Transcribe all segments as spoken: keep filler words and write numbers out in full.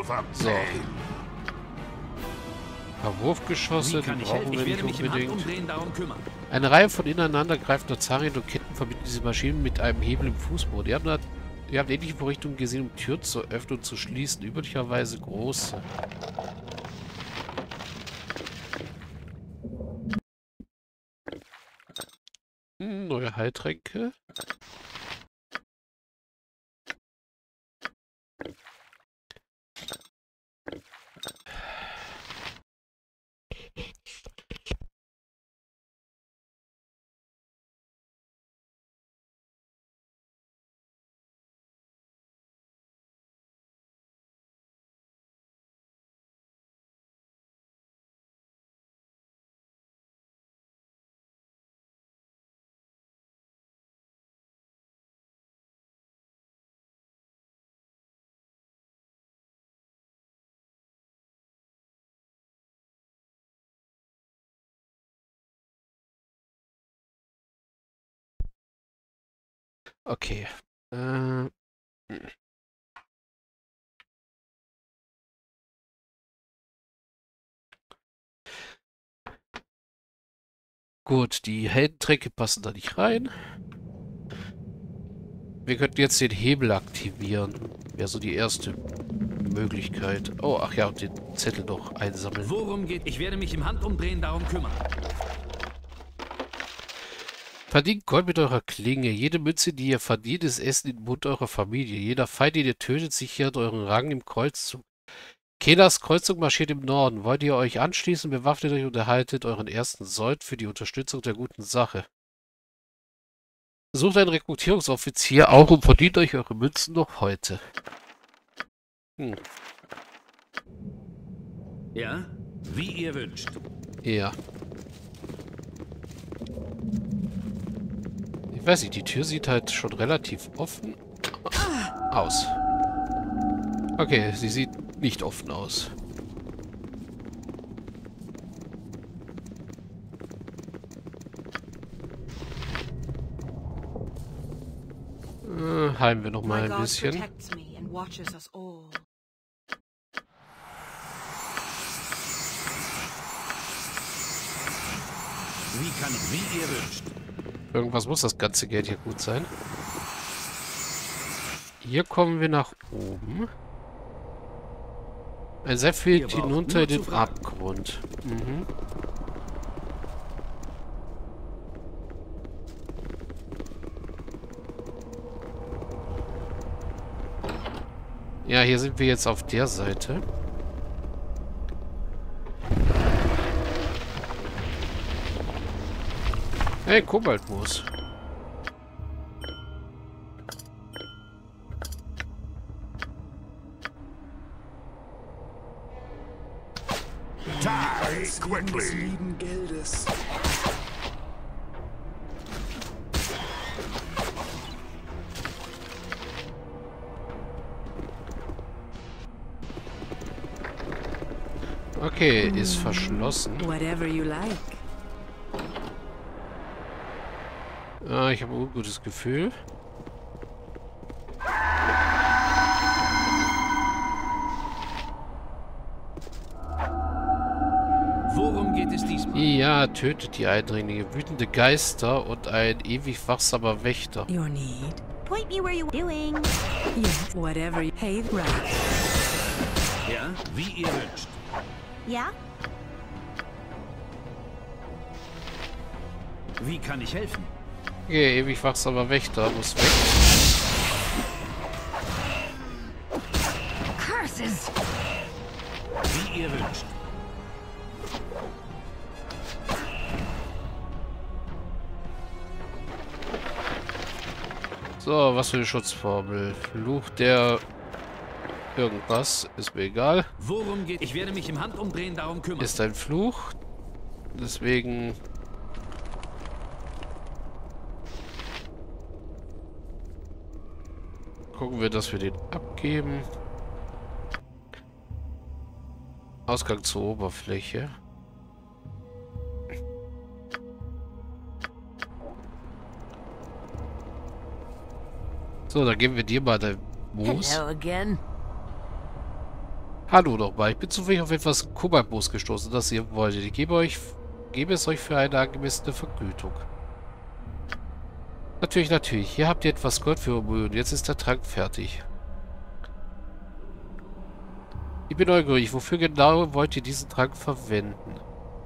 So. Ein paar Wurfgeschosse, die brauchen wir nicht unbedingt. Eine Reihe von ineinandergreifender Zahnräder und Ketten verbinden diese Maschinen mit einem Hebel im Fußboden. Ihr habt, ihr habt ähnliche Vorrichtungen gesehen, um Türen zu öffnen und zu schließen. Üblicherweise große. Hm, neue Heiltränke. Okay. Äh. Gut, die Heldentränke passen da nicht rein. Wir könnten jetzt den Hebel aktivieren. Wäre so die erste Möglichkeit. Oh, ach ja, und den Zettel noch einsammeln. Worum geht? Ich werde mich im Handumdrehen darum kümmern. Verdient Gold mit eurer Klinge. Jede Münze, die ihr verdient, ist Essen in den Mund eurer Familie. Jeder Feind, den ihr tötet, sichert euren Rang im Kreuzzug. Kenas Kreuzzug marschiert im Norden. Wollt ihr euch anschließen, bewaffnet euch und erhaltet euren ersten Sold für die Unterstützung der guten Sache. Sucht einen Rekrutierungsoffizier auch und verdient euch eure Münzen noch heute. Hm. Ja, wie ihr wünscht. Ja. Ich weiß nicht, die Tür sieht halt schon relativ offen aus. Okay, sie sieht nicht offen aus. Äh, heilen wir noch mal ein bisschen. Wie kann ich, wie ihr wünscht. Irgendwas muss das ganze Geld hier gut sein. Hier kommen wir nach oben. Ein Seil fehlt hinunter in den Abgrund. Mhm. Ja, hier sind wir jetzt auf der Seite. Hey, Kobaltmoos. Die quickly. Okay, ist verschlossen. Whatever you like. Ah, ich habe ein gutes Gefühl. Worum geht es diesmal? Ja, tötet die Eindringlinge, wütende Geister und ein ewig wachsamer Wächter. Your need. Point me where you're doing. Yes, whatever you... Hey, right. Ja, wie ihr wünscht. Ja? Wie kann ich helfen? Okay, ewig wachsamer Wächter muss weg. Curses! Wie ihr wünscht. So, was für eine Schutzformel? Fluch der... Irgendwas, ist mir egal. Worum geht? Ich werde mich im Handumdrehen darum kümmern. Ist ein Fluch. Deswegen... gucken wir, dass wir den abgeben. Ausgang zur Oberfläche. So, dann geben wir dir mal dein Moos. Hello again. Hallo nochmal, ich bin zufällig auf etwas Kobaltmoos gestoßen, das ihr wolltet. Ich gebe euch, gebe es euch für eine angemessene Vergütung. Natürlich, natürlich. Hier habt ihr etwas Gold für eure Mühe und jetzt ist der Trank fertig. Ich bin neugierig, wofür genau wollt ihr diesen Trank verwenden?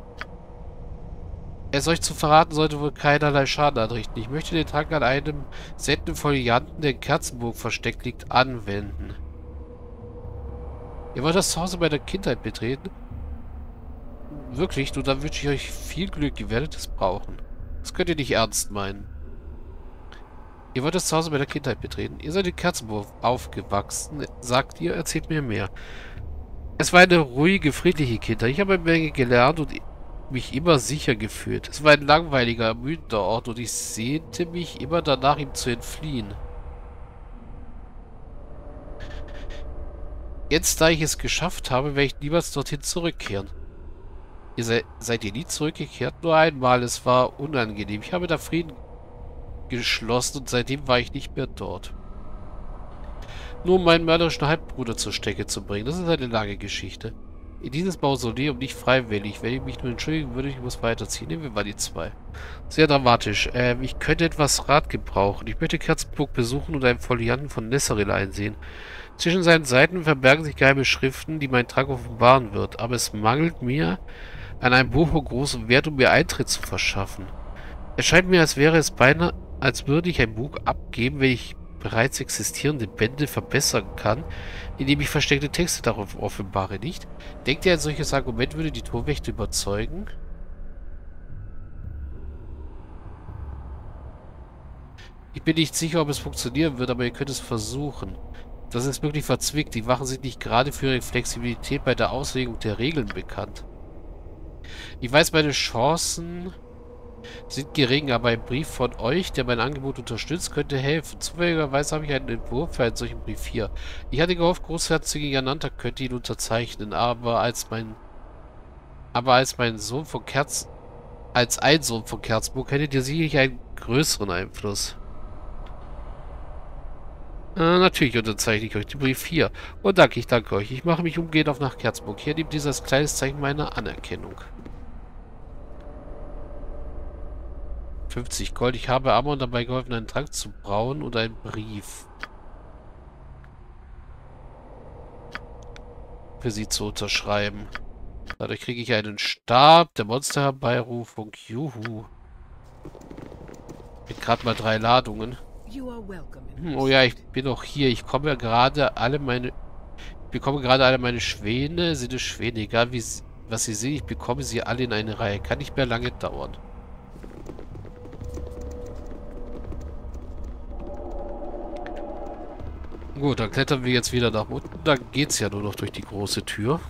Es euch zu verraten, sollte wohl keinerlei Schaden anrichten. Ich möchte den Trank an einem seltenen Folianten, der in Kerzenburg versteckt liegt, anwenden. Ihr wollt das Zuhause meiner Kindheit betreten? Wirklich? Nun, dann wünsche ich euch viel Glück. Ihr werdet es brauchen. Das könnt ihr nicht ernst meinen. Ihr wollt das Zuhause meiner Kindheit betreten? Ihr seid in Kerzenburg aufgewachsen. Sagt ihr? Erzählt mir mehr. Es war eine ruhige, friedliche Kindheit. Ich habe eine Menge gelernt und mich immer sicher gefühlt. Es war ein langweiliger, ermüdender Ort und ich sehnte mich immer danach, ihm zu entfliehen. Jetzt, da ich es geschafft habe, werde ich niemals dorthin zurückkehren. Ihr seid, seid ihr nie zurückgekehrt? Nur einmal, es war unangenehm. Ich habe da Frieden geschlossen und seitdem war ich nicht mehr dort. Nur um meinen mörderischen Halbbruder zur Strecke zu bringen. Das ist eine lange Geschichte. In dieses Mausoleum nicht freiwillig. Wenn ich mich nur entschuldigen würde, ich muss weiterziehen. Nehmen wir mal die zwei. Sehr dramatisch. Ähm, ich könnte etwas Rat gebrauchen. Ich möchte Kerzenburg besuchen und einen Folianten von Nesseril einsehen. Zwischen seinen Seiten verbergen sich geheime Schriften, die meinen Trank offenbaren wird. Aber es mangelt mir an einem Buch von großem Wert, um mir Eintritt zu verschaffen. Es scheint mir, als wäre es beinahe, als würde ich ein Buch abgeben, wenn ich bereits existierende Bände verbessern kann, indem ich versteckte Texte darauf offenbare, nicht? Denkt ihr, ein solches Argument würde die Torwächter überzeugen? Ich bin nicht sicher, ob es funktionieren wird, aber ihr könnt es versuchen. Das ist wirklich verzwickt. Die Wachen sind nicht gerade für ihre Flexibilität bei der Auslegung der Regeln bekannt. Ich weiß, meine Chancen sind gering, aber ein Brief von euch, der mein Angebot unterstützt, könnte helfen. Zufälligerweise habe ich einen Entwurf für einen solchen Brief hier. Ich hatte gehofft, Großherzogin Jananta könnte ihn unterzeichnen, aber als mein aber als mein Sohn von Kerz als ein Sohn von Kerzenburg hättet ihr sicherlich einen größeren Einfluss. Äh, natürlich unterzeichne ich euch den Brief hier. Und danke, ich danke euch. Ich mache mich umgehend auf nach Kerzenburg. Hier nehmt dieses kleines Zeichen meiner Anerkennung. fünfzig Gold. Ich habe Amon dabei geholfen, einen Trank zu brauen und einen Brief für sie zu unterschreiben. Dadurch kriege ich einen Stab der Monsterherbeirufung. Juhu. Mit gerade mal drei Ladungen. Hm, oh ja, ich bin auch hier. Ich komme gerade alle meine... Ich bekomme gerade alle meine Schwäne. Sind es Schwäne? Egal, wie, was sie sehen, ich bekomme sie alle in eine Reihe. Kann nicht mehr lange dauern. Gut, dann klettern wir jetzt wieder nach unten. Dann geht es ja nur noch durch die große Tür.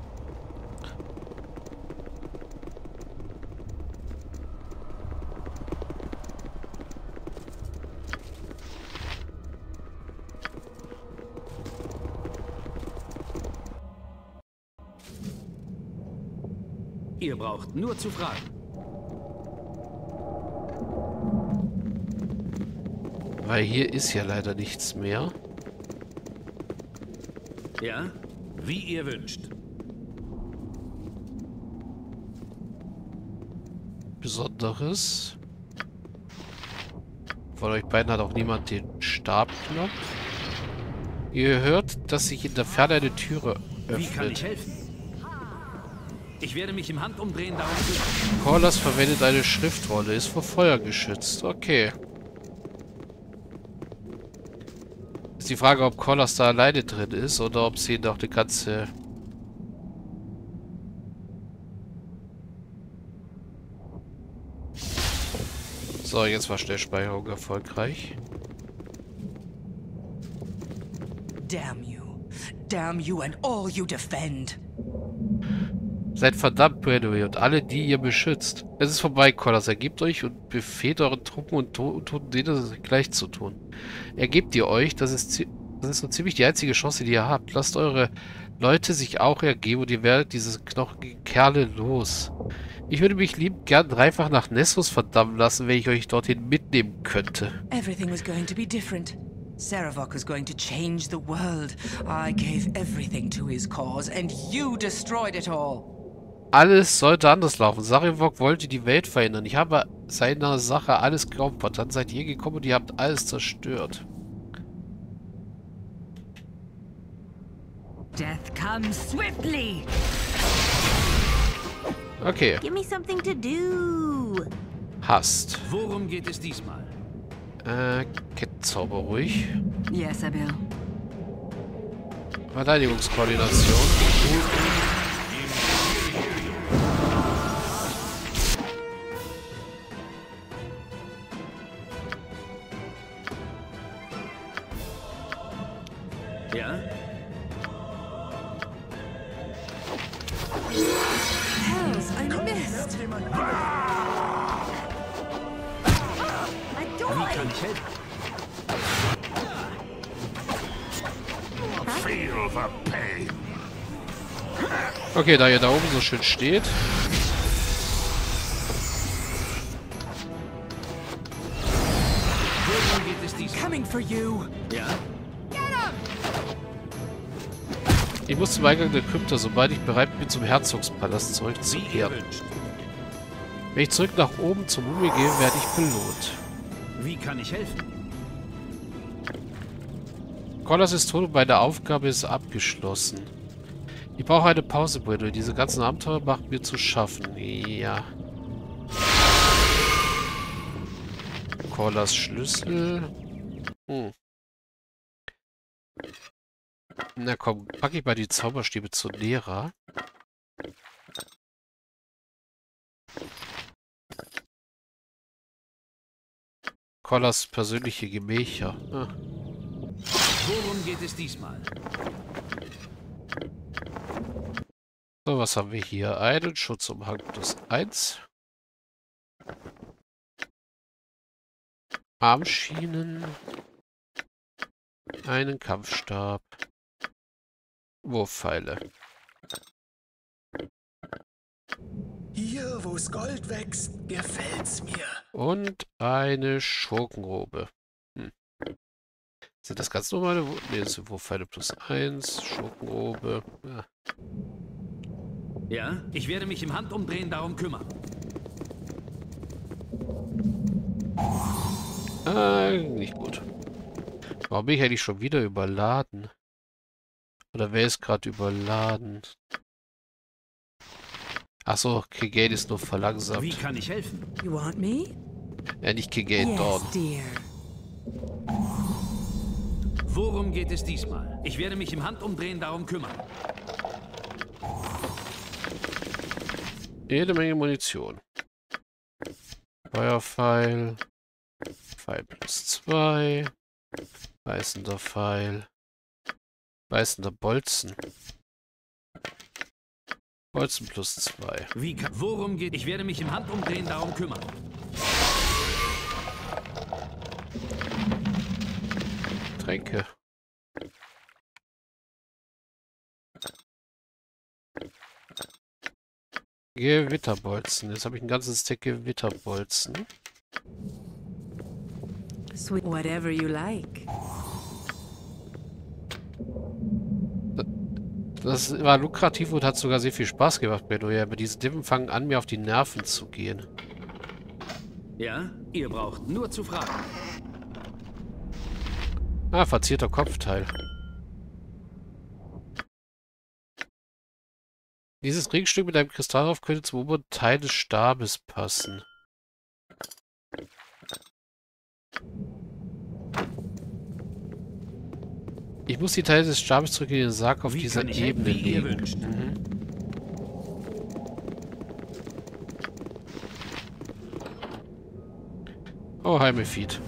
Ihr braucht nur zu fragen. Weil hier ist ja leider nichts mehr. Ja? Wie ihr wünscht. Besonderes. Von euch beiden hat auch niemand den Stabknopf. Ihr hört, dass sich in der Ferne eine Türe öffnet. Wie kann ich helfen? Ich werde mich im Handumdrehen darum kümmern. Corlas verwendet eine Schriftrolle, ist vor Feuer geschützt. Okay. Ist die Frage, ob Corlas da alleine drin ist oder ob sie noch eine ganze... So, jetzt war Schnellspeicherung erfolgreich. Damn you. Damn you and all you defend. Seid verdammt, Bradway, und alle, die ihr beschützt. Es ist vorbei, Corlas. Ergebt euch und befehlt euren Truppen und Toten denen gleich zu tun. Ergebt ihr euch, das ist, das ist so ziemlich die einzige Chance, die ihr habt. Lasst eure Leute sich auch ergeben und ihr werdet diese knochigen Kerle los. Ich würde mich liebend gern dreifach nach Nessos verdammen lassen, wenn ich euch dorthin mitnehmen könnte. Everything was going to be different. Sarevok is going to change the world. I gave everything to his cause, and you destroyed it all. Alles sollte anders laufen. Sarevok wollte die Welt verändern. Ich habe seiner Sache alles geopfert. Dann seid ihr gekommen und ihr habt alles zerstört. Death comes swiftly. Okay. Give me something to do. Hast. Worum geht es diesmal? Äh, Kettenzauber ruhig. Yes, I will. Verteidigungskoordination. Ja? Hells, I missed. Wie kann ich helfen? Okay, da ihr da oben so schön steht. Worum geht es diesmal? Coming for you. Ja? Ich muss zum Eingang der Krypta, sobald ich bereit bin, zum Herzogspalast Wie ihr zurückzukehren. wünscht. Wenn ich zurück nach oben zur Mumie gehe, werde ich belohnt. Wie kann ich helfen? Kolas ist tot und meine Aufgabe ist abgeschlossen. Ich brauche eine Pause, Bruder. Diese ganzen Abenteuer machen mir zu schaffen. Ja. Kolas Schlüssel. Hm. Na komm, packe ich mal die Zauberstäbe zu Lehrer. Kolas persönliche Gemächer. Ah. Worum geht es diesmal? So, was haben wir hier? Einen Schutzumhang plus eins. Armschienen. Einen Kampfstab. Wurfpfeile. Hier, wo's Gold wächst, gefällt's mir. Und eine Schurkenrobe. Hm. Sind das ganz normale Wurf? Ne, das sind Wurfpfeile plus eins. Schurkenrobe. Ja. Ja? Ich werde mich im Handumdrehen darum kümmern. Ah, nicht gut. Warum bin ich eigentlich schon wieder überladen? Oder wer ist gerade überladen? Achso, Kigate ist nur Wie verlangsamt. kann ich helfen? You want me? Ja, nicht Kigate, Yes, Dorn. dear. Worum geht es diesmal? Ich werde mich im Handumdrehen darum kümmern. Jede Menge Munition. Feuerpfeil. Pfeil plus zwei. Beißender Pfeil. Beißender Bolzen. Bolzen plus zwei. Wie kann... Worum geht... Ich werde mich im Handumdrehen darum kümmern. Tränke. Gewitterbolzen. Jetzt habe ich ein ganzes Stack Gewitterbolzen. Sweet. Whatever you like. Das war lukrativ und hat sogar sehr viel Spaß gemacht, Benno. Ja, aber diese Dippen fangen an, mir auf die Nerven zu gehen. Ja? Ihr braucht nur zu fragen. Ah, verzierter Kopfteil. Dieses Ringstück mit einem Kristall drauf könnte zum oberen Teil des Stabes passen. Ich muss die Teile des Stabes zurück in den Sarg auf Wie dieser kann ich helfen? Ebene Wie ihr legen. wünscht. Mhm. Oh, hi, Mephid.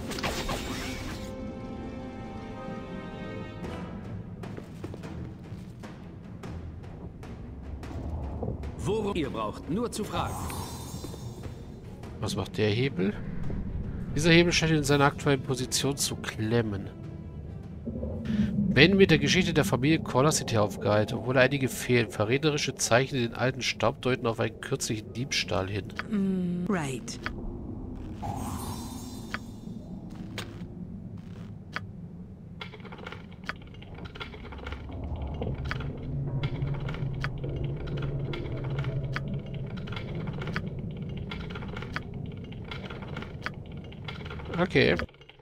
Worum... Ihr braucht nur zu fragen. Was macht der Hebel? Dieser Hebel scheint in seiner aktuellen Position zu klemmen. Ben mit der Geschichte der Familie Kolas sind hier aufgehalten, obwohl einige fehlen. Verräterische Zeichen in den alten Staub deuten auf einen kürzlichen Diebstahl hin. Mm, right. Okay.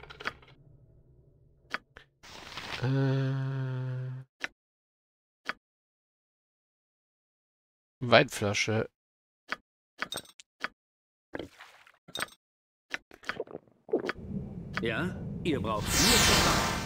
Äh, Weinflasche. Ja? Ihr braucht vier Zucker.